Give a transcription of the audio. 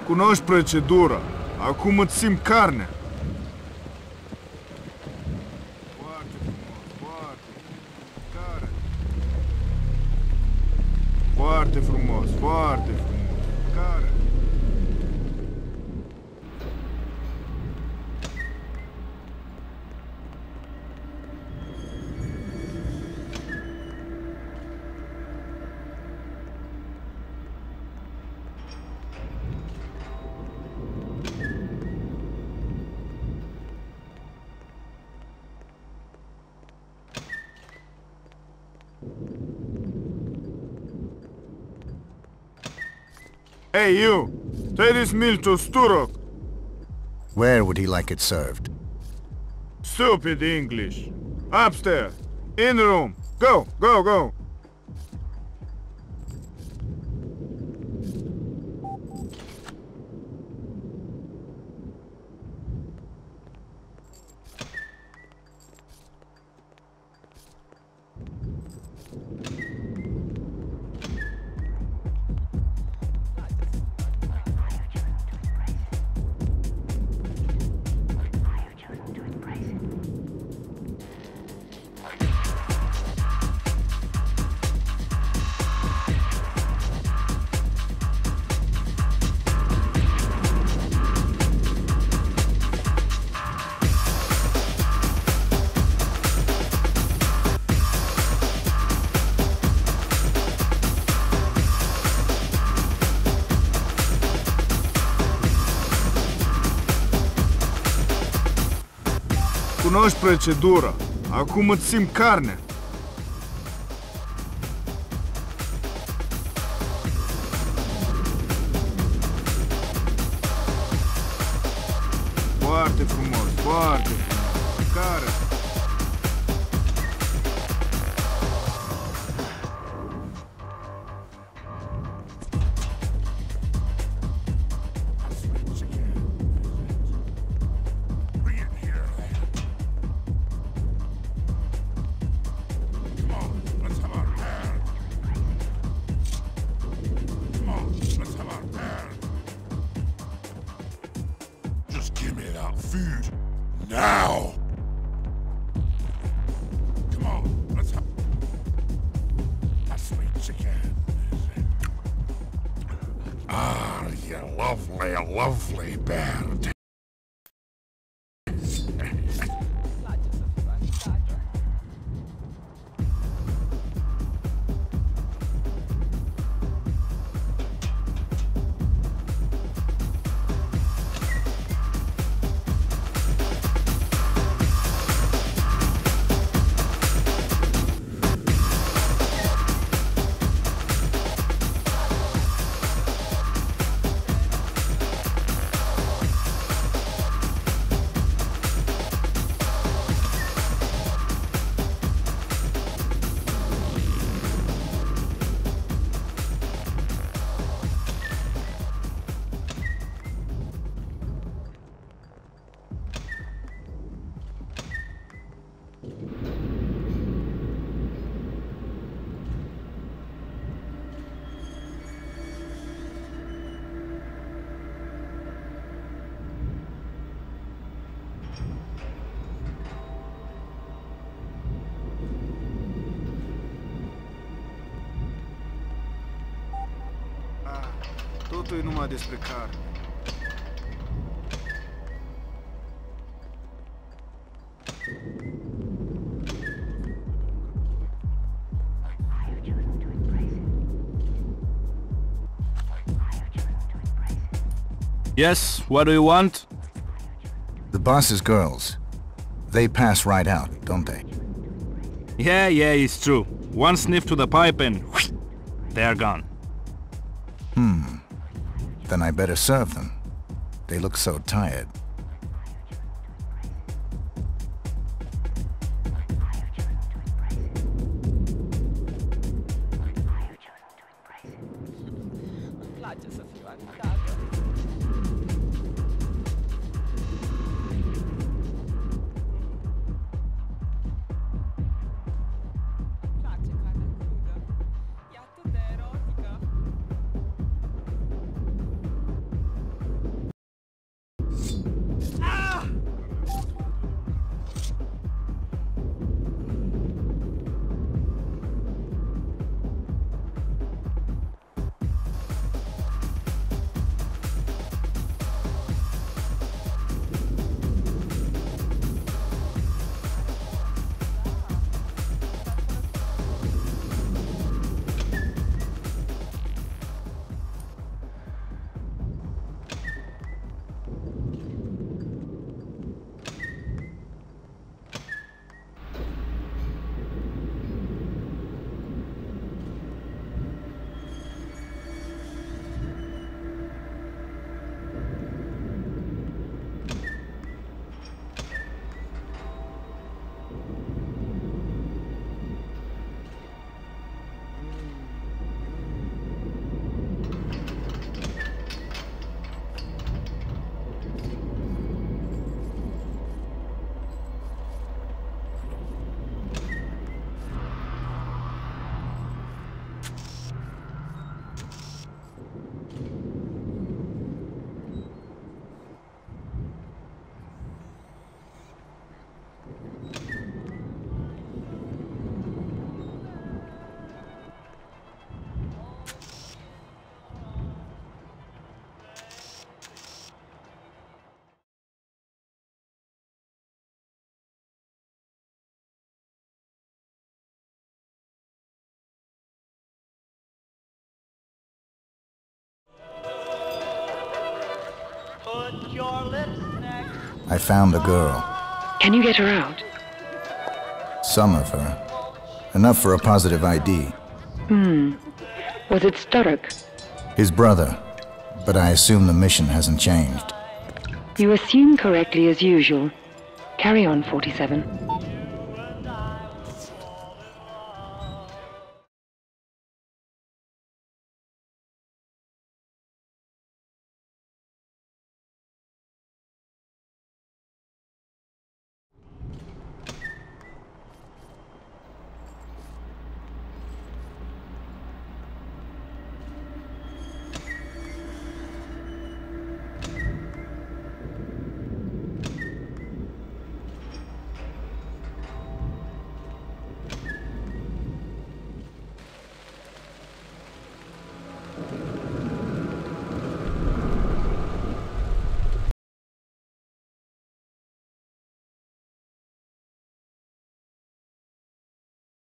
Cunoști procedura. Acum îți simt carnea. Foarte frumos, foarte. Care? Foarte frumos, foarte frumos. Care? Hey, you! Take this meal to Sturok! Where would he like it served? Stupid English! Upstairs! In the room! Go! Go! Go! Cunoști procedura. Acum îți simt carnea. Foarte frumos, foarte frumos. Care? Food now. Come on, let's have a sweet chicken. Ah, you lovely, lovely bird. Totul e numai despre carne. Yes, what do you want? The boss's girls. They pass right out, don't they? Yeah, it's true. One sniff to the pipe and they're gone. Then I better serve them. They look so tired. I found a girl. Can you get her out? Some of her. Enough for a positive ID. Was it Sturrock? His brother. But I assume the mission hasn't changed. You assume correctly as usual. Carry on, 47.